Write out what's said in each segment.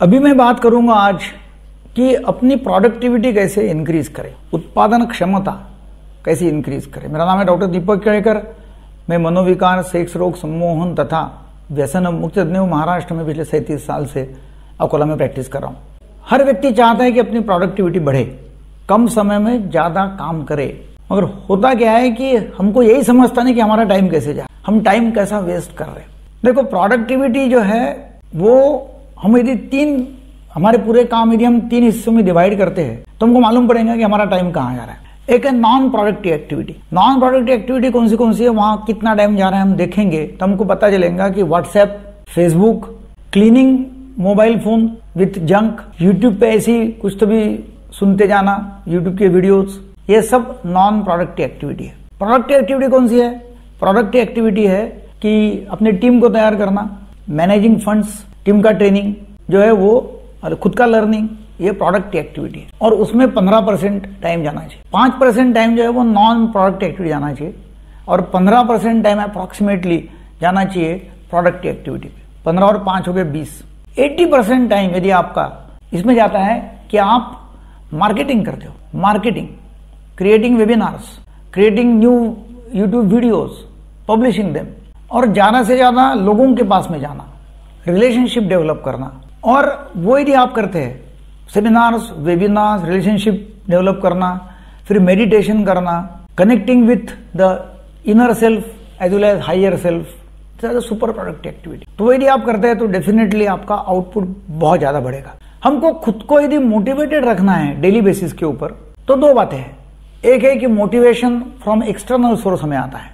अभी मैं बात करूंगा आज कि अपनी प्रोडक्टिविटी कैसे इंक्रीज करें, उत्पादन क्षमता कैसे इंक्रीज करें। मेरा नाम है डॉक्टर दीपक केड़कर। मैं मनोविकार, सेक्स रोग, सम्मोहन तथा व्यसन मुक्त तज्ञ महाराष्ट्र में पिछले 37 साल से अकोला में प्रैक्टिस कर रहा हूं। हर व्यक्ति चाहता है कि अपनी प्रोडक्टिविटी बढ़े, कम समय में ज्यादा काम करे, मगर होता क्या है कि हमको यही समझता नहीं कि हमारा टाइम कैसे जाए, हम टाइम कैसा वेस्ट कर रहे हैं। देखो, प्रोडक्टिविटी जो है वो हम यदि हमारे पूरे काम यदि हम 3 हिस्सों में डिवाइड करते हैं तो हमको मालूम पड़ेगा कि हमारा टाइम कहाँ जा रहा है। एक है non productive activity. Non productive activity कौन सी है, वहां कितना टाइम जा रहा है हम देखेंगे तो हमको पता चलेगा कि WhatsApp, Facebook, cleaning mobile phone with junk, YouTube पे ऐसी कुछ तो भी सुनते जाना, यूट्यूब के वीडियोस, ये सब नॉन प्रोडक्टिव एक्टिविटी है। प्रोडक्टिव एक्टिविटी कौन सी है? प्रोडक्टिव एक्टिविटी है कि अपने टीम को तैयार करना, मैनेजिंग फंड्स, टीम का ट्रेनिंग जो है वो, और खुद का लर्निंग, ये प्रोडक्टिव एक्टिविटी है। और उसमें 15% टाइम जाना चाहिए। 5% टाइम जो है वो नॉन प्रोडक्टिव एक्टिविटी जाना चाहिए और 15% टाइम अप्रोक्सीमेटली जाना चाहिए प्रोडक्टिव एक्टिविटी पे। 15 और 5 हो गए 20। 80% टाइम यदि आपका इसमें जाता है कि आप मार्केटिंग करते हो, marketing, creating webinars, creating new YouTube videos, publishing them, और ज्यादा से ज्यादा लोगों के पास में जाना, रिलेशनशिप डेवलप करना। और वो यदि आप करते हैं, सेमिनार्स, वेबिनार्स, रिलेशनशिप डेवलप करना, फिर मेडिटेशन करना, connecting with the inner self as well as higher self, super productive activity. तो यदि आप करते हैं तो डेफिनेटली आपका आउटपुट बहुत ज्यादा बढ़ेगा। हमको खुद को यदि मोटिवेटेड रखना है डेली बेसिस के ऊपर तो 2 बातें हैं। एक है कि मोटिवेशन फ्रॉम एक्सटर्नल सोर्स हमें आता है,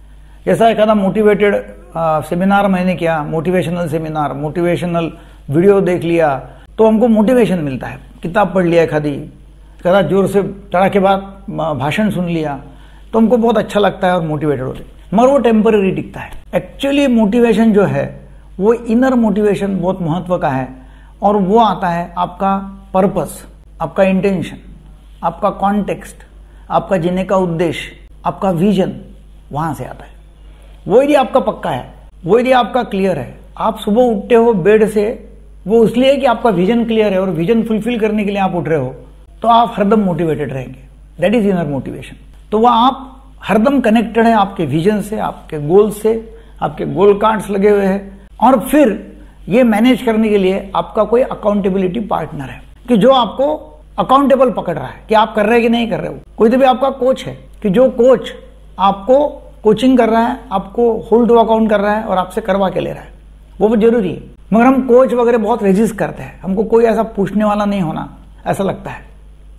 जैसा एखादा मोटिवेटेड सेमिनार मैंने किया, मोटिवेशनल सेमिनार, मोटिवेशनल वीडियो देख लिया तो हमको मोटिवेशन मिलता है। किताब पढ़ लिया, एखादा जोर से चढ़ा के बाद भाषण सुन लिया तो हमको बहुत अच्छा लगता है और मोटिवेटेड होते, मगर वो टेम्पररी टिकता है। एक्चुअली मोटिवेशन जो है वो इनर मोटिवेशन बहुत महत्व का है और वो आता है आपका पर्पस, आपका इंटेंशन, आपका कॉन्टेक्स्ट, आपका जीने का उद्देश्य, आपका विजन, वहां से आता है। वो यदि आपका पक्का है, वो यदि आपका क्लियर है, आप सुबह उठते हो बेड से, वो इसलिए कि आपका विजन क्लियर है और विजन फुलफिल करने के लिए आप उठ रहे हो, तो आप हरदम मोटिवेटेड रहेंगे। That is inner motivation. तो वह आप हरदम कनेक्टेड है आपके विजन से, आपके गोल से, आपके गोल कार्ड्स लगे हुए हैं। और फिर ये मैनेज करने के लिए आपका कोई अकाउंटेबिलिटी पार्टनर है कि जो आपको अकाउंटेबल पकड़ रहा है कि आप कर रहे हैं कि नहीं कर रहे हो। कोई तो भी आपका कोच है कि जो कोच आपको कोचिंग कर रहा है, आपको होल्ड टू अकाउंट कर रहा है और आपसे करवा के ले रहा है, वो बहुत जरूरी है। मगर हम कोच वगैरह बहुत रेजिस्ट करते हैं, हमको कोई ऐसा पूछने वाला नहीं होना, ऐसा लगता है।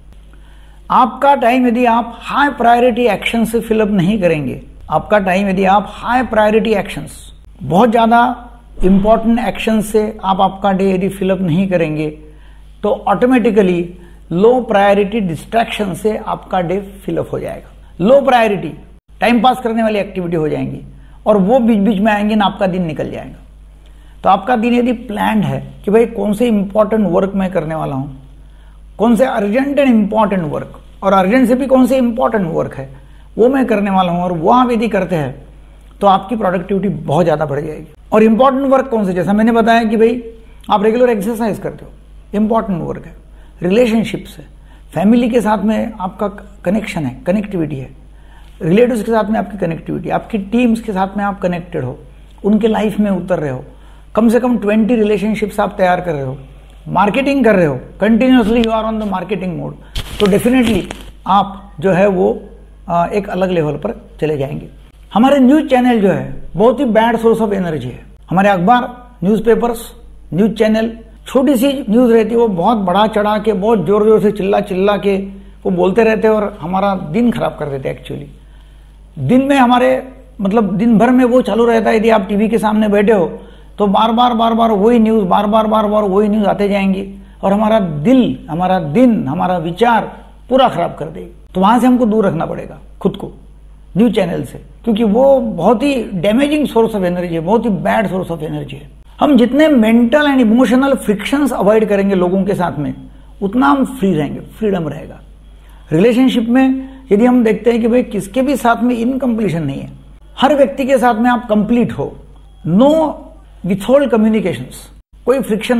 आपका टाइम यदि आप हाई प्रायोरिटी एक्शन से फिलअप नहीं करेंगे, आपका टाइम यदि आप हाई प्रायोरिटी एक्शंस, बहुत ज्यादा इंपॉर्टेंट एक्शन से आप आपका डे यदि फिलअप नहीं करेंगे तो ऑटोमेटिकली लो प्रायोरिटी डिस्ट्रैक्शन से आपका डे फिलअप हो जाएगा। लो प्रायोरिटी टाइम पास करने वाली एक्टिविटी हो जाएंगी और वो बीच बीच में आएंगे ना, आपका दिन निकल जाएगा। तो आपका दिन यदि प्लान्ड है कि भाई कौन से इंपॉर्टेंट वर्क मैं करने वाला हूं, कौन से अर्जेंट एंड इंपॉर्टेंट वर्क, और अर्जेंट से भी कौन से इंपॉर्टेंट वर्क है वो मैं करने वाला हूं, और वो आप यदि करते हैं तो आपकी प्रोडक्टिविटी बहुत ज्यादा बढ़ जाएगी। और इंपॉर्टेंट वर्क कौन से, जैसा मैंने बताया कि भाई आप रेगुलर एक्सरसाइज करते हो, इंपॉर्टेंट वर्क है। रिलेशनशिप्स है, फैमिली के साथ में आपका कनेक्शन है, कनेक्टिविटी है, रिलेटिव्स के साथ में आपकी कनेक्टिविटी, आपकी टीम्स के साथ में आप कनेक्टेड हो, उनके लाइफ में उतर रहे हो, कम से कम 20 रिलेशनशिप्स आप तैयार कर रहे हो, मार्केटिंग कर रहे हो, continuously you are on the marketing mode, तो डेफिनेटली आप जो है वो एक अलग लेवल पर चले जाएंगे। हमारे न्यूज चैनल जो है बहुत ही बैड सोर्स ऑफ एनर्जी है। हमारे अखबार, न्यूज़पेपर्स, न्यूज चैनल, छोटी सी न्यूज रहती है, वो बहुत बढ़ा चढ़ा के, बहुत जोर जोर से चिल्ला के वो बोलते रहते हैं और हमारा दिन खराब कर देते हैं। एक्चुअली दिन में हमारे मतलब दिन भर में वो चालू रहता है। यदि आप टीवी के सामने बैठे हो तो बार बार वही न्यूज, बार बार वही न्यूज आते जाएंगी और हमारा दिल, हमारा दिन, हमारा विचार पूरा खराब कर देगी। तो वहां से हमको दूर रखना पड़ेगा खुद को, न्यूज चैनल से, क्योंकि वो बहुत ही डैमेजिंग सोर्स ऑफ एनर्जी है, बहुत ही बैड सोर्स ऑफ एनर्जी है। हम जितने mental and emotional frictions avoid करेंगे लोगों के साथ में, उतना हम फ्री रहेंगे, फ्रीडम रहेगा। रिलेशनशिप में यदि हम देखते हैं कि भाई किसके भी साथ में इनकम्प्लीशन नहीं है, हर व्यक्ति के साथ में आप कंप्लीट हो, नो विथहोल्ड कम्युनिकेशंस, कोई फ्रिक्शन नहीं है,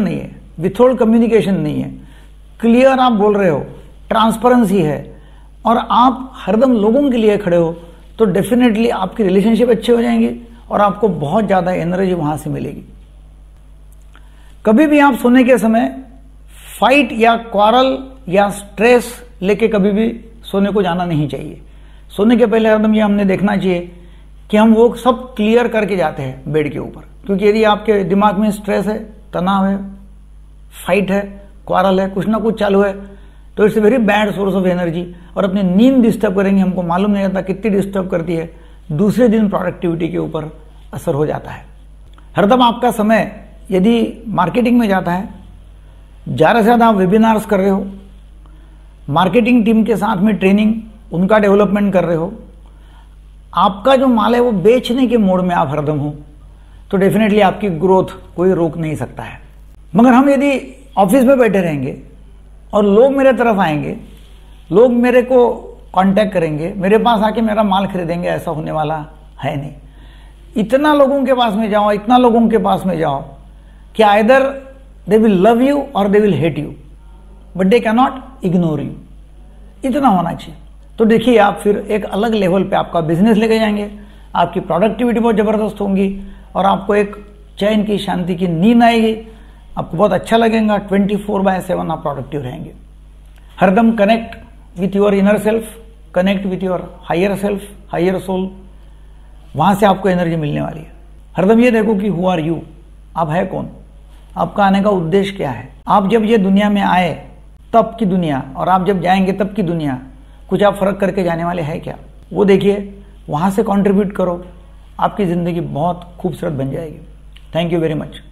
विथहोल्ड कम्युनिकेशन नहीं है, क्लियर आप बोल रहे हो, ट्रांसपेरेंसी है और आप हरदम लोगों के लिए खड़े हो, तो डेफिनेटली आपकी रिलेशनशिप अच्छे हो जाएंगे और आपको बहुत ज़्यादा एनर्जी वहां से मिलेगी। कभी भी आप सोने के समय फाइट या क्वारल या स्ट्रेस लेके कभी भी सोने को जाना नहीं चाहिए। सोने के पहले हरदम ये हमने देखना चाहिए कि हम वो सब क्लियर करके जाते हैं बेड के ऊपर, क्योंकि यदि आपके दिमाग में स्ट्रेस है, तनाव है, फाइट है, क्वारल है, कुछ ना कुछ चालू है, तो it's a very bad source of energy और अपनी नींद डिस्टर्ब करेंगे, हमको मालूम नहीं रहता कितनी डिस्टर्ब करती है, दूसरे दिन प्रोडक्टिविटी के ऊपर असर हो जाता है। हरदम आपका समय यदि मार्केटिंग में जाता है, ज़्यादा से ज़्यादा आप वेबिनार्स कर रहे हो, मार्केटिंग टीम के साथ में ट्रेनिंग, उनका डेवलपमेंट कर रहे हो, आपका जो माल है वो बेचने के मोड में आप हरदम हो, तो डेफिनेटली आपकी ग्रोथ कोई रोक नहीं सकता है। मगर हम यदि ऑफिस में बैठे रहेंगे और लोग मेरे तरफ आएंगे, लोग मेरे को कांटेक्ट करेंगे, मेरे पास आके मेरा माल खरीदेंगे, ऐसा होने वाला है नहीं। इतना लोगों के पास में जाओ, इतना लोगों के पास में जाओ कि either they will love you और they will hate you, but they can not ignore you. इतना होना चाहिए। तो देखिए, आप फिर एक अलग लेवल पे आपका बिजनेस लेके जाएंगे, आपकी प्रोडक्टिविटी बहुत ज़बरदस्त होंगी और आपको एक चैन की, शांति की नींद आएगी, आपको बहुत अच्छा लगेगा। 24/7 आप प्रोडक्टिव रहेंगे। हरदम connect with your inner self, connect with your higher self, higher soul, वहां से आपको एनर्जी मिलने वाली है। हरदम ये देखो कि हु आर यू, आप है कौन, आपका आने का उद्देश्य क्या है। आप जब ये दुनिया में आए तब की दुनिया और आप जब जाएंगे तब की दुनिया, कुछ आप फर्क करके जाने वाले हैं क्या, वो देखिए, वहां से कंट्रीब्यूट करो, आपकी जिंदगी बहुत खूबसूरत बन जाएगी। Thank you very much.